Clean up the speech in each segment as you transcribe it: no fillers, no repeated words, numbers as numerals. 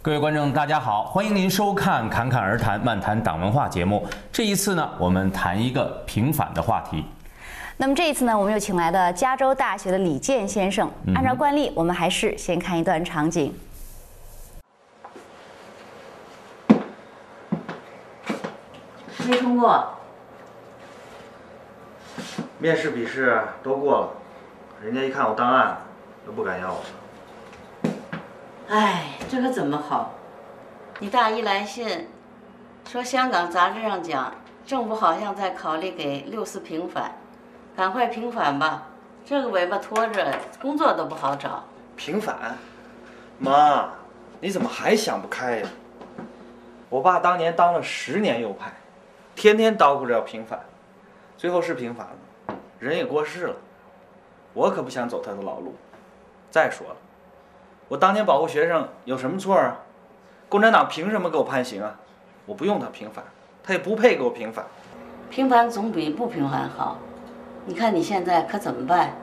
各位观众，大家好，欢迎您收看《侃侃而谈》漫谈党文化节目。这一次呢，我们谈一个平反的话题。 那么这一次呢，我们又请来了加州大学的李健先生。按照惯例，我们还是先看一段场景。 没通过。 面试笔试都过了，人家一看我档案，都不敢要我。 哎，这可怎么好？你大一来信，说香港杂志上讲，政府好像在考虑给6·4平反，赶快平反吧，这个尾巴拖着，工作都不好找。 平反？妈，你怎么还想不开呀？我爸当年当了10年右派，天天叨咕着要平反，最后是平反了，人也过世了。我可不想走他的老路。再说了，我当年保护学生有什么错啊？共产党凭什么给我判刑啊？我不用他平反，他也不配给我平反。 平反总比不平反好。你看你现在可怎么办？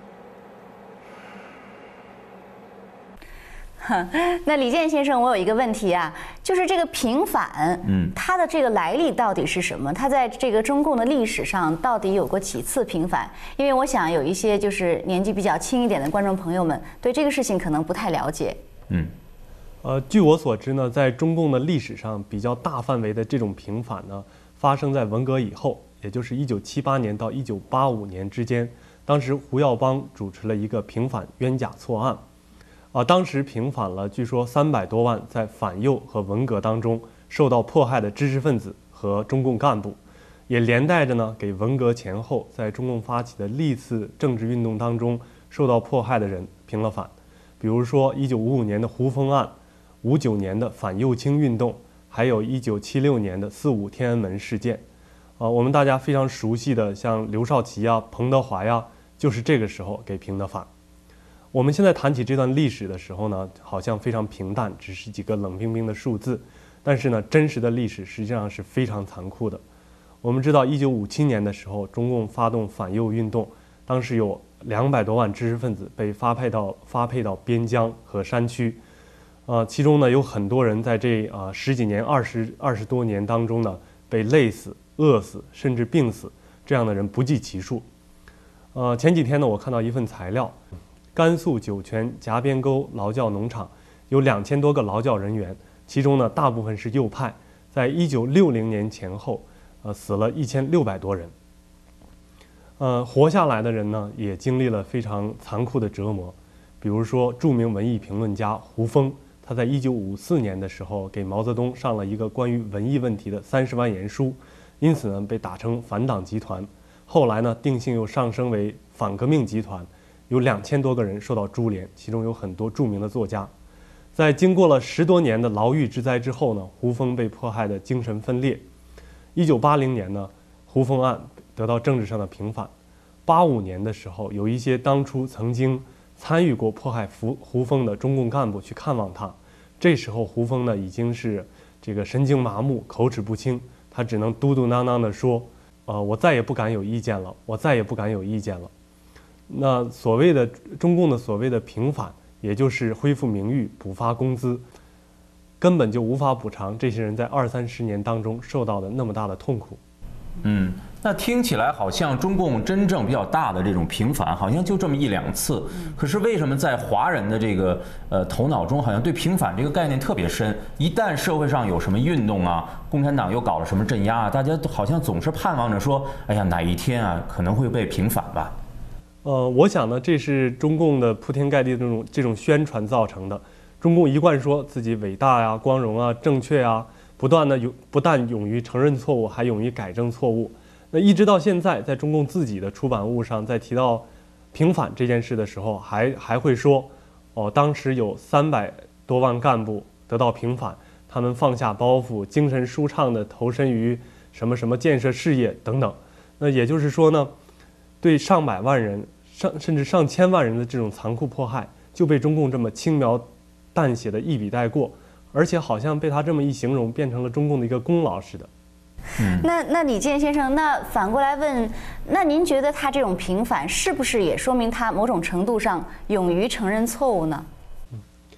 那李健先生，我有一个问题啊，就是这个平反，它的这个来历到底是什么？它在这个中共的历史上到底有过几次平反？因为我想有一些就是年纪比较轻一点的观众朋友们对这个事情可能不太了解。 据我所知呢，在中共的历史上比较大范围的这种平反呢，发生在文革以后，也就是1978年到1985年之间。当时胡耀邦主持了一个平反冤假错案。当时平反了据说300多万在反右和文革当中受到迫害的知识分子和中共干部，也连带着呢给文革前后在中共发起的历次政治运动当中受到迫害的人平了反。比如说1955年的胡风案，59年的反右倾运动，还有1976年的4·5天安门事件。我们大家非常熟悉的像刘少奇呀、彭德怀呀，就是这个时候给平的反。我们现在谈起这段历史的时候呢，好像非常平淡，只是几个冷冰冰的数字。但是呢，真实的历史实际上是非常残酷的。我们知道1957年的时候，中共发动反右运动，当时有200多万知识分子被发配到边疆和山区。其中呢，有很多人在这10几年、20多年当中呢，被累死、饿死，甚至病死，这样的人不计其数。前几天呢，我看到一份材料。甘肃酒泉夹边沟劳教农场有2000多个劳教人员，其中呢大部分是右派，在1960年前后，死了1600多人。活下来的人呢也经历了非常残酷的折磨，比如说著名文艺评论家胡风，他在1954年的时候给毛泽东上了一个关于文艺问题的30万言书，因此呢被打成反党集团，后来呢定性又上升为反革命集团。有2000多个人受到株连，其中有很多著名的作家。在经过了10多年的牢狱之灾之后呢，胡风被迫害的精神分裂。1980年呢，胡风案得到政治上的平反。85年的时候，有一些当初曾经参与过迫害胡风的中共干部去看望他，这时候胡风呢已经是这个神经麻木、口齿不清，他只能嘟嘟囔囔地说：“我再也不敢有意见了，我再也不敢有意见了。”那中共的所谓的平反，也就是恢复名誉、补发工资，根本就无法补偿这些人在20-30年当中受到的那么大的痛苦。 那听起来好像中共真正比较大的这种平反，好像就这么1-2次。可是为什么在华人的这个头脑中，好像对平反这个概念特别深？一旦社会上有什么运动啊，共产党又搞了什么镇压啊，大家好像总是盼望着说，哎呀，哪一天啊可能会被平反吧。 我想呢，这是中共的铺天盖地的这种宣传造成的。中共一贯说自己伟大呀、光荣啊、正确啊，不但勇于承认错误，还勇于改正错误。那一直到现在，在中共自己的出版物上，在提到平反这件事的时候，还会说，当时有300多万干部得到平反，他们放下包袱，精神舒畅地投身于什么什么建设事业等等。那也就是说呢，对上百万人、甚至上千万人的这种残酷迫害，就被中共这么轻描淡写的一笔带过，而且好像被他这么一形容，变成了中共的一个功劳似的。 那李健先生，那反过来问，那您觉得他这种平反是不是也说明他某种程度上勇于承认错误呢？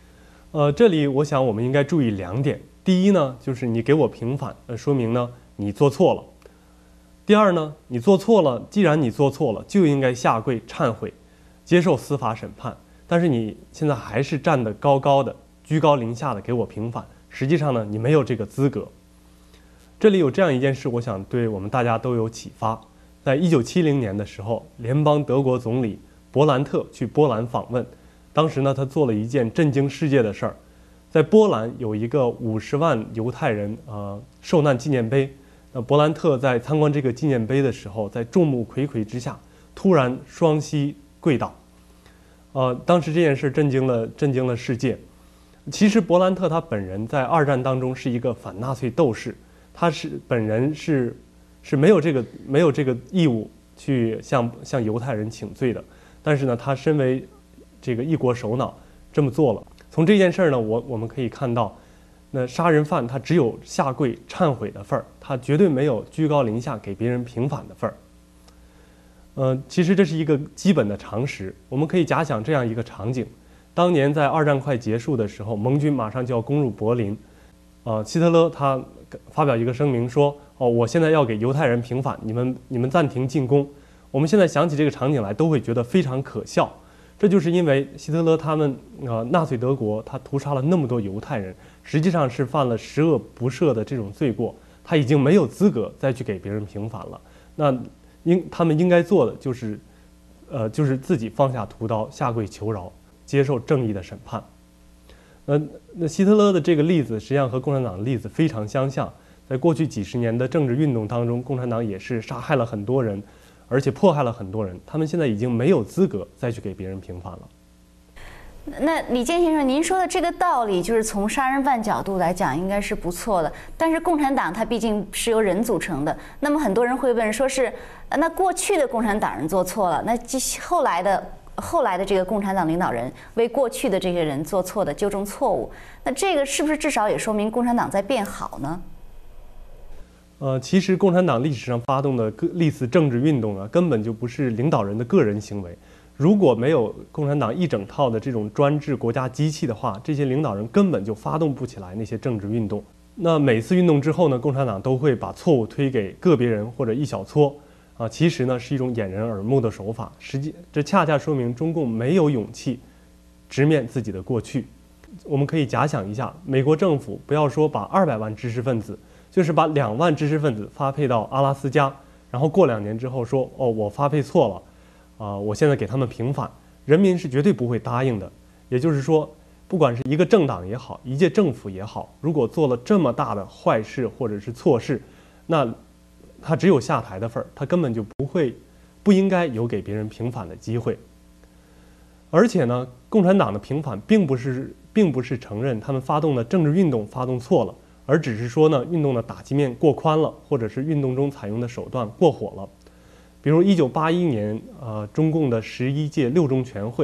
这里我想我们应该注意2点。第一呢，就是你给我平反，说明呢你做错了。第二呢，你做错了，既然你做错了，就应该下跪忏悔，接受司法审判。但是你现在还是站得高高的，居高临下的给我平反，实际上呢，你没有这个资格。这里有这样一件事，我想对我们大家都有启发。在1970年的时候，联邦德国总理勃兰特去波兰访问，当时呢，他做了一件震惊世界的事儿，在波兰有一个50万犹太人受难纪念碑。那勃兰特在参观这个纪念碑的时候，在众目睽睽之下，突然双膝跪倒。当时这件事震惊了世界。其实勃兰特他本人在2战当中是一个反纳粹斗士，他本人是没有这个义务去向犹太人请罪的。但是呢，他身为这个一国首脑这么做了。从这件事呢，我们可以看到，那杀人犯他只有下跪忏悔的份儿，他绝对没有居高临下给别人平反的份儿。其实这是一个基本的常识。我们可以假想这样一个场景：当年在2战快结束的时候，盟军马上就要攻入柏林，希特勒他发表一个声明说：“我现在要给犹太人平反，你们暂停进攻。”我们现在想起这个场景来，都会觉得非常可笑。这就是因为希特勒他们纳粹德国他屠杀了那么多犹太人，实际上是犯了十恶不赦的这种罪过，他已经没有资格再去给别人平反了。那他们应该做的就是自己放下屠刀，下跪求饶，接受正义的审判。那希特勒的这个例子实际上和共产党的例子非常相像。在过去几十年的政治运动当中，共产党也是杀害了很多人，而且迫害了很多人。他们现在已经没有资格再去给别人平反了。 那李健先生，您说的这个道理，就是从杀人犯角度来讲，应该是不错的。但是共产党它毕竟是由人组成的，那么很多人会问，说是那过去的共产党人做错了，那后来的这个共产党领导人为过去的这些人做错的纠正错误，那这个是不是至少也说明共产党在变好呢？ 其实共产党历史上发动的历次政治运动根本就不是领导人的个人行为。如果没有共产党一整套的这种专制国家机器的话，这些领导人根本就发动不起来那些政治运动。那每次运动之后呢，共产党都会把错误推给个别人或者一小撮，其实呢是一种掩人耳目的手法。这恰恰说明中共没有勇气直面自己的过去。我们可以假想一下，美国政府不要说把200万知识分子，就是把2万知识分子发配到阿拉斯加，然后过2年之后说，我发配错了。我现在给他们平反，人民是绝对不会答应的。也就是说，不管是一个政党也好，一届政府也好，如果做了这么大的坏事或者是错事，那他只有下台的份儿，他根本就不应该有给别人平反的机会。而且呢，共产党的平反并不是承认他们发动的政治运动发动错了，而只是说呢，运动的打击面过宽了，或者是运动中采用的手段过火了。比如1981年，中共的11届六中全会，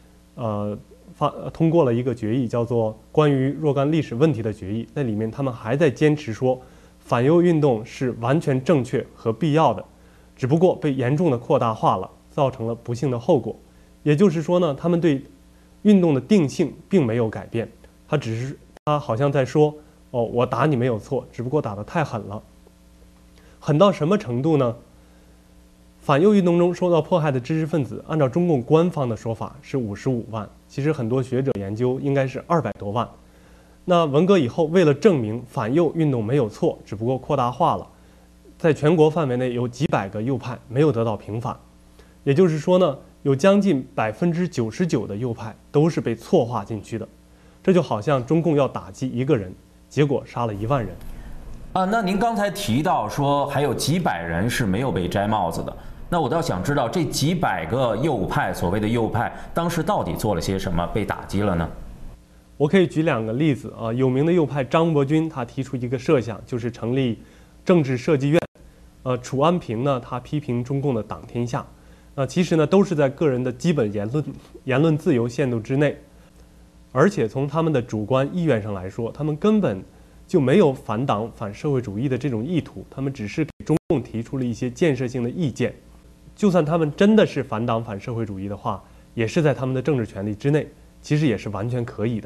通过了一个决议，叫做《关于若干历史问题的决议》。在里面，他们还在坚持说，反右运动是完全正确和必要的，只不过被严重的扩大化了，造成了不幸的后果。也就是说呢，他们对运动的定性并没有改变，他好像在说，我打你没有错，只不过打得太狠了。狠到什么程度呢？反右运动中受到迫害的知识分子，按照中共官方的说法是55万，其实很多学者研究应该是200多万。那文革以后，为了证明反右运动没有错，只不过扩大化了，在全国范围内有几百个右派没有得到平反。也就是说呢，有将近99%的右派都是被错划进去的。这就好像中共要打击一个人，结果杀了1万人。 那您刚才提到说还有几百人是没有被摘帽子的。那我倒想知道，这几百个右派，所谓的右派，当时到底做了些什么，被打击了呢？ 我可以举2个例子啊。有名的右派张伯钧，他提出一个设想，就是成立政治设计院。楚安平呢，他批评中共的党天下。其实呢，都是在个人的基本言论自由限度之内，而且从他们的主观意愿上来说，他们根本就没有反党反社会主义的这种意图，他们只是给中共提出了一些建设性的意见。就算他们真的是反党反社会主义的话，也是在他们的政治权利之内，其实也是完全可以的。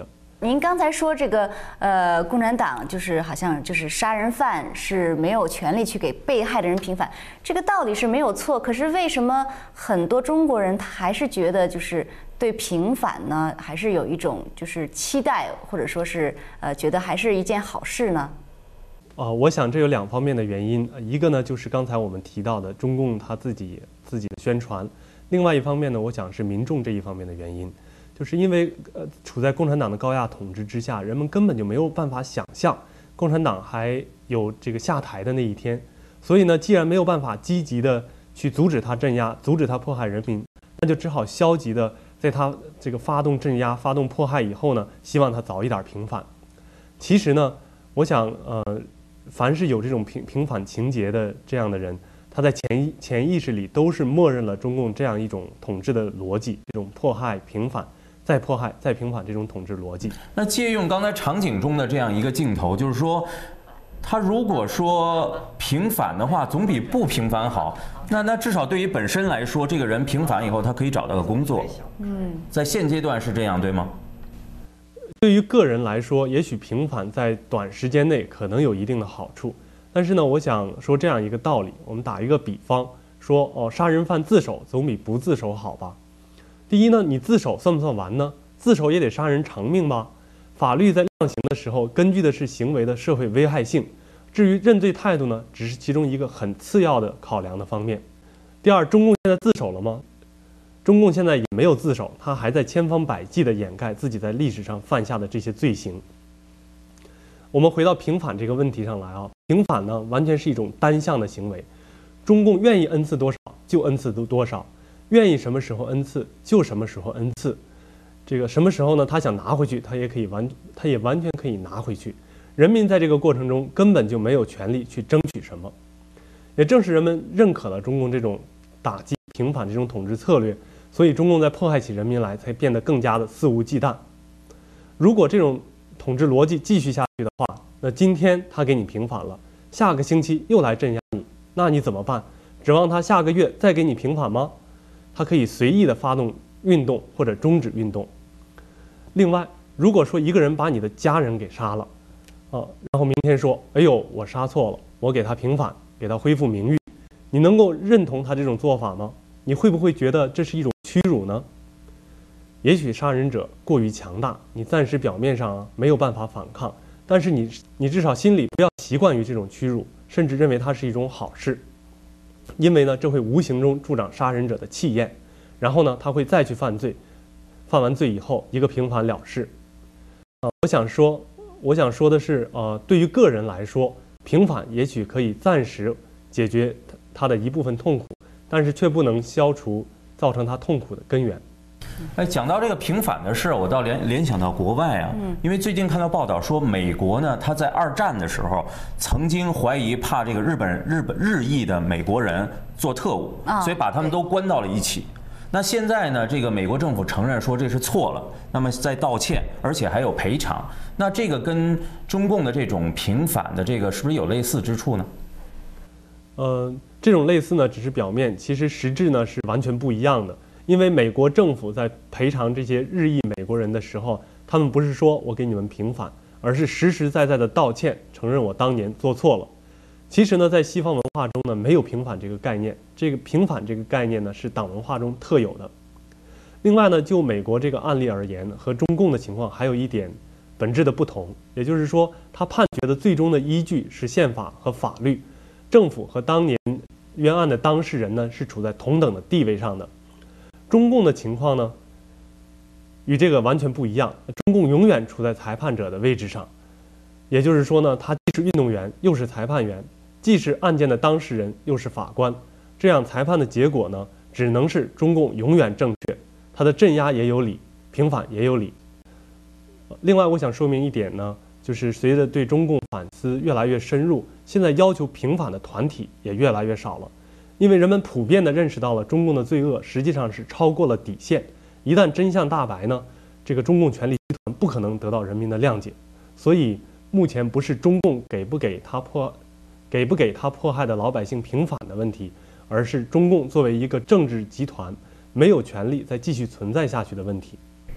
您刚才说这个共产党就是好像就是杀人犯是没有权利去给被害的人平反，这个道理是没有错。可是为什么很多中国人他还是觉得就是对平反呢，还是有一种就是期待，或者说是觉得还是一件好事呢？ 我想这有2方面的原因，一个呢就是刚才我们提到的中共他自己的宣传，另外一方面呢，我想是民众这一方面的原因。就是因为处在共产党的高压统治之下，人们根本就没有办法想象共产党还有这个下台的那一天，所以呢，既然没有办法积极的去阻止他镇压、阻止他迫害人民，那就只好消极的在他这个发动镇压、发动迫害以后呢，希望他早一点平反。其实呢，我想凡是有这种平反情节的这样的人，他在潜意识里都是默认了中共这样一种统治的逻辑，这种迫害、平反。再迫害、再平反这种统治逻辑。 那借用刚才场景中的这样一个镜头，就是说，他如果说平反的话，总比不平反好。那至少对于本身来说，这个人平反以后，他可以找到个工作。在现阶段是这样，对吗？ 对于个人来说，也许平反在短时间内可能有一定的好处，但是呢，我想说这样一个道理，我们打一个比方，说杀人犯自首总比不自首好吧？第一呢，你自首算不算完呢？自首也得杀人偿命吧？法律在量刑的时候，根据的是行为的社会危害性。至于认罪态度呢，只是其中一个很次要的考量的方面。第二，中共现在自首了吗？中共现在也没有自首，他还在千方百计地掩盖自己在历史上犯下的这些罪行。我们回到平反这个问题上来啊，平反呢完全是一种单向的行为，中共愿意恩赐多少就恩赐多少。愿意什么时候恩赐就什么时候恩赐，这个什么时候呢？他想拿回去，他也完全可以拿回去。人民在这个过程中根本就没有权利去争取什么。也正是人们认可了中共这种打击平反这种统治策略，所以中共在迫害起人民来才变得更加的肆无忌惮。如果这种统治逻辑继续下去的话，那今天他给你平反了，下个星期又来镇压你，那你怎么办？指望他下个月再给你平反吗？他可以随意的发动运动或者终止运动。另外，如果说一个人把你的家人给杀了，然后明天说，哎呦，我杀错了，我给他平反，给他恢复名誉，你能够认同他这种做法吗？你会不会觉得这是一种屈辱呢？也许杀人者过于强大，你暂时表面上没有办法反抗，但是你至少心里不要习惯于这种屈辱，甚至认为它是一种好事。因为呢，这会无形中助长杀人者的气焰，然后呢，他会再去犯罪，犯完罪以后一个平反了事。我想说的是，对于个人来说，平反也许可以暂时解决他的一部分痛苦，但是却不能消除造成他痛苦的根源。 讲到这个平反的事，我倒联想到国外啊，因为最近看到报道说，美国呢，他在2战的时候曾经怀疑怕这个日裔的美国人做特务，所以把他们都关到了一起。那现在呢，这个美国政府承认说这是错了，那么在道歉，而且还有赔偿。那这个跟中共的这种平反的这个是不是有类似之处呢？ 这种类似呢，只是表面，其实实质呢是完全不一样的。因为美国政府在赔偿这些日裔美国人的时候，他们不是说我给你们平反，而是实实在在的道歉，承认我当年做错了。其实呢，在西方文化中呢，没有平反这个概念，这个平反这个概念呢是党文化中特有的。另外呢，就美国这个案例而言，和中共的情况还有一点本质的不同，也就是说，他判决的最终的依据是宪法和法律，政府和当年冤案的当事人呢是处在同等的地位上的。中共的情况呢，与这个完全不一样。中共永远处在裁判者的位置上，也就是说呢，他既是运动员，又是裁判员，既是案件的当事人，又是法官。这样裁判的结果呢，只能是中共永远正确，他的镇压也有理，平反也有理。另外，我想说明一点呢，就是随着对中共反思越来越深入，现在要求平反的团体也越来越少了。因为人们普遍地认识到了中共的罪恶实际上是超过了底线，一旦真相大白呢，这个中共权力集团不可能得到人民的谅解。所以目前不是中共给不给他迫害的老百姓平反的问题，而是中共作为一个政治集团没有权利再继续存在下去的问题。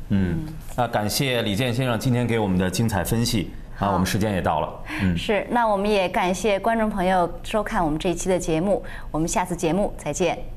感谢李健先生今天给我们的精彩分析啊，我们时间也到了。 是，那我们也感谢观众朋友收看我们这一期的节目，我们下次节目再见。